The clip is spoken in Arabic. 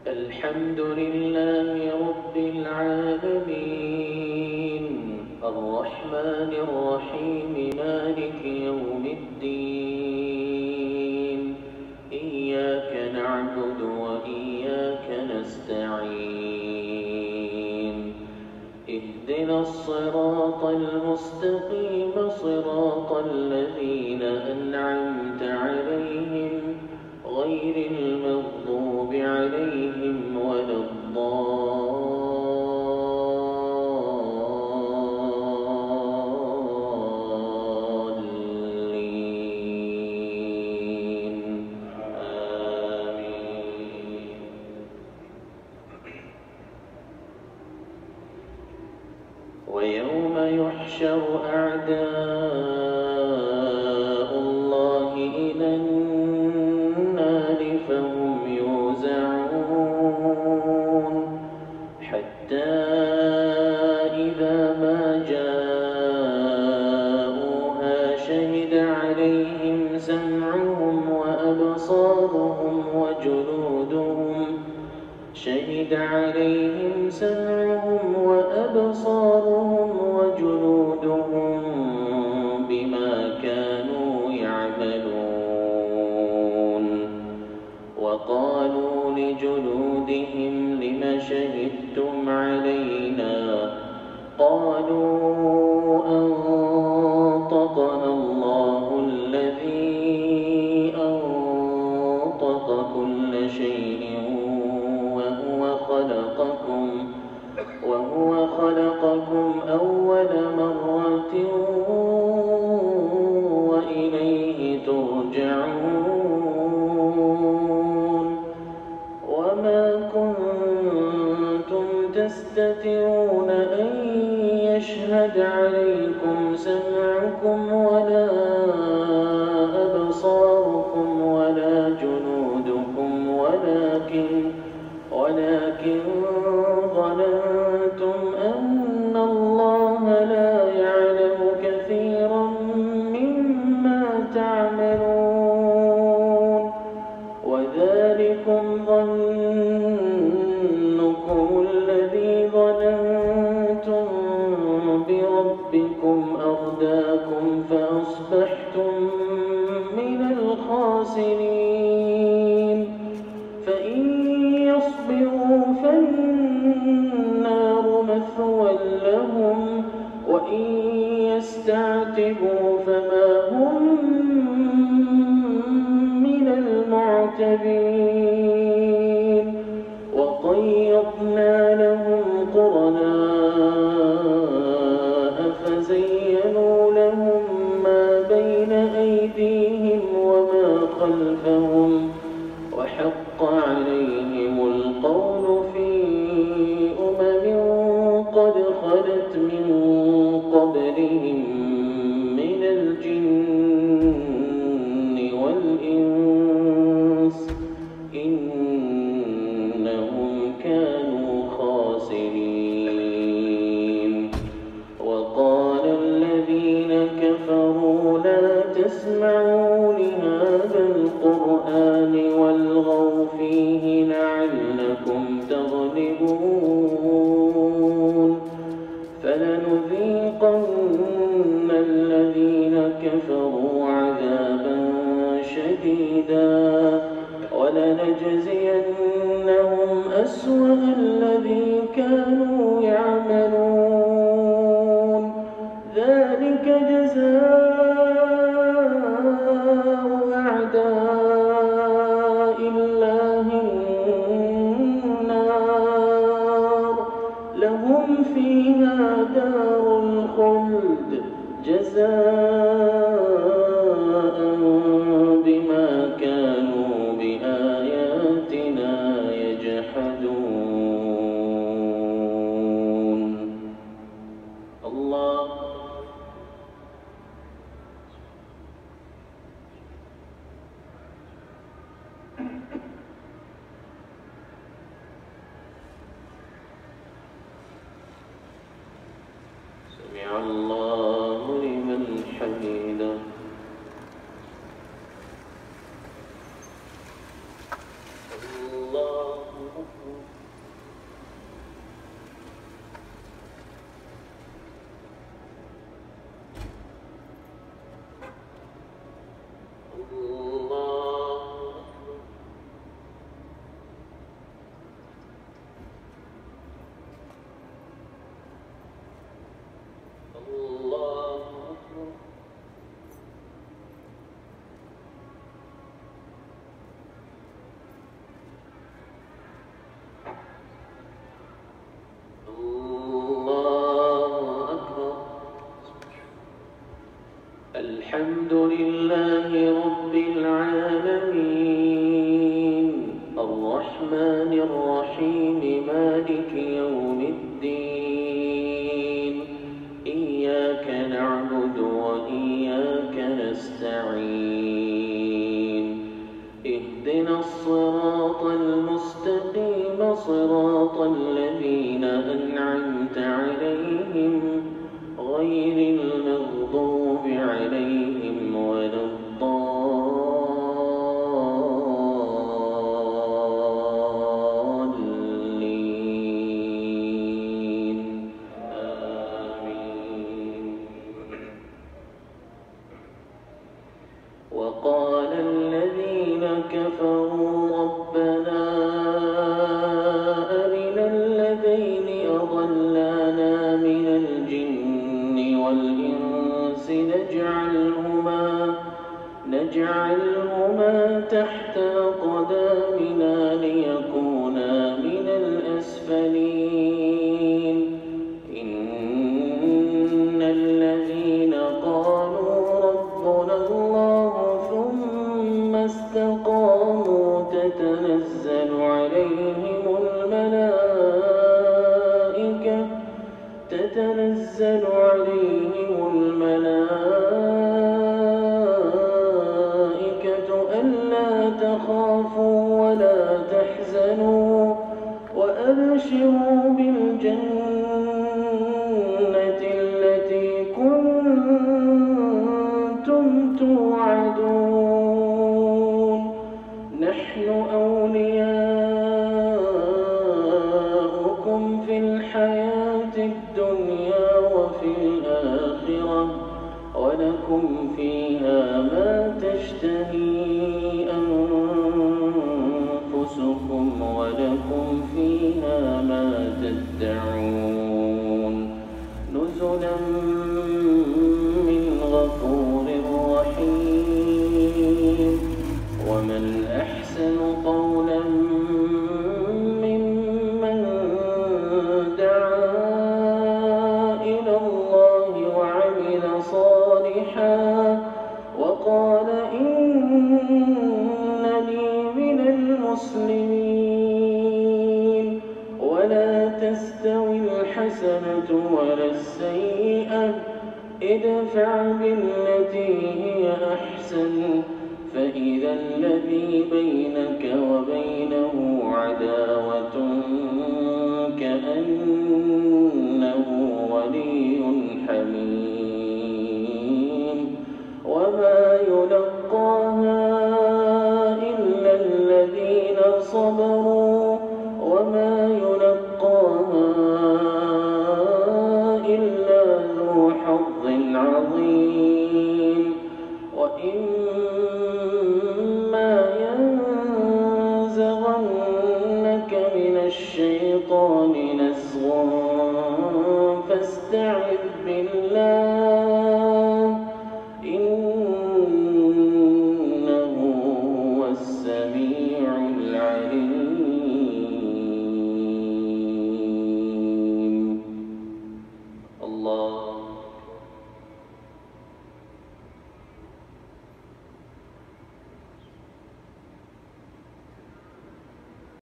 الحمد لله رب العالمين الرحمن الرحيم مالك يوم الدين إياك نعبد وإياك نستعين اهدنا الصراط المستقيم صراط الذين أنعمت عليهم غير المغضوب عليهم ولا الضالين آمين. ويوم يحشر أعداء الله إلى النار فهم يوزعون حتى إذا ما جاءوها شهد عليهم سمعهم وأبصارهم وجلودهم بما كانوا يعملون. وقالوا لجلودهم لم شهدتم علينا قالوا أنطقنا الله الذي أنطق كل شيء وهو خلقكم أول مرة وإليه ترجعون. وما كنتم تستترون أن يشهد عليكم سمعكم ولا أبصاركم ولا جنودكم ولكن ظننتم أن الله لا يعلم كثيرا مما تعملون. وذلكم ظنكم الذي ظننتم بربكم أرداكم فأصبحتم من الخاسرين. فإن يصبروا فالنار مثوى لهم وإن يستعتبوا فما هم من المعتبين. وقيضنا لهم قرناء فزينوا لهم ما بين أيديهم وما خلفهم وحق عليهم القول في أمم قد خلت من قبلهم من الجن والإنس إنهم كانوا خاسرين. وقال الذين كفروا لا تسمعوا لهذا القرآن والغوا فيه لعلكم تغلبون. فلنذيقن الذين كفروا عذابا شديدا ولنجزينهم أسوأ الذي كانوا يعملون. ذلك جزاء أعداء الله النار لهم فيها دار الخلد جزاء بما كانوا بآياتنا يجحدون. الله سمع الله لمن الصراط المستقيم صراط الذين أنعمت عليهم غير المغضوب عليهم ولا الضالين آمين. وقال الذين كفروا ربنا أرنا الذين أضلانا من الجن والإنس نجعلهما تحت أقدامنا ليكونا من الأسفلين. إن الذين قالوا ربنا الله ثم استقاموا تتنزل عليهم الملائكة ألا تخافوا ولا تحزنوا وأبشروا بالجنة التي كنتم توعدون. نحن أولياؤكم في الحياة الدنيا وفي الآخرة ولكم فيها ما تشتهي أنفسكم ولكم فيها ما تدعون. نزلا من غفور رحيم. ومن أحسن قولا ممن دعا إلى الله وعمل صالحا وقال إنني من المسلمين. ولا تستوي الحسنة ولا السيئة ادفع بالتي هي أحسن فإذا الذي بينك وبينه عداوة كأنه ولي حميم. وما يلقاها إلا الذين صبروا وما يلقاها إلا ذو حظ عظيم. وإما ينزغنك من الشيطان نزغ فاستعذ بالله